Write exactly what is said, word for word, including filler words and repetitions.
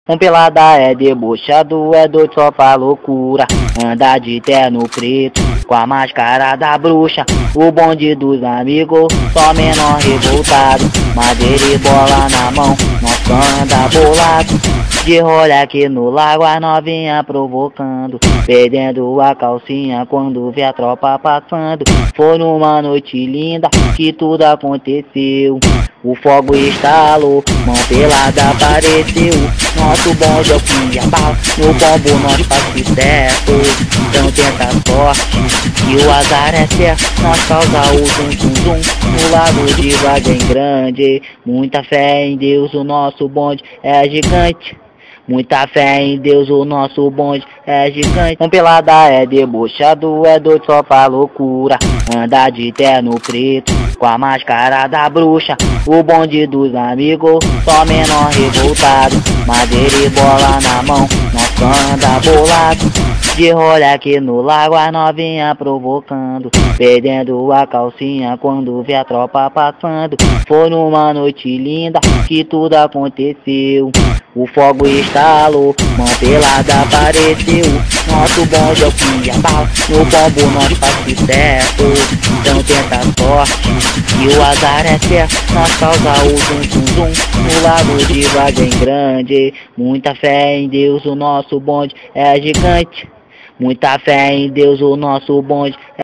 Um pelada é debochado, é doido só pra loucura. Anda de terno preto, com a máscara da bruxa. O bonde dos amigos, só menor revoltado. Madeira e bola na mão, nós só anda bolado. De rolê aqui no lago, a novinha provocando, perdendo a calcinha quando vê a tropa passando. Foi numa noite linda que tudo aconteceu. O fogo estalou, mão pelada apareceu. Nosso bonde é o que abala, no bombo nós faz sucesso. Então tenta a sorte, que o azar é certo. Nós causa o zum zum zum, no lago de Vargem Grande. Muita fé em Deus, o nosso bonde é gigante. Muita fé em Deus, o nosso bonde é gigante. Um pelada é debochado, é doido só pra loucura. Anda de terno preto, com a máscara da bruxa. O bonde dos amigos, só menor revoltado. Madeira e bola na mão, nós só anda bolado. De rolê aqui no lago, a novinha provocando, perdendo a calcinha quando vê a tropa passando. Foi numa noite linda que tudo aconteceu. O fogo estalou, mão pelada apareceu. Nosso bonde é o que abala, no bombo nós faz sucesso. Então tenta a sorte, que o azar é certo. Nós causa o zum zum zum, no lago de Vargem Grande. Muita fé em Deus, o nosso bonde é gigante. Muita fé em Deus, o nosso bonde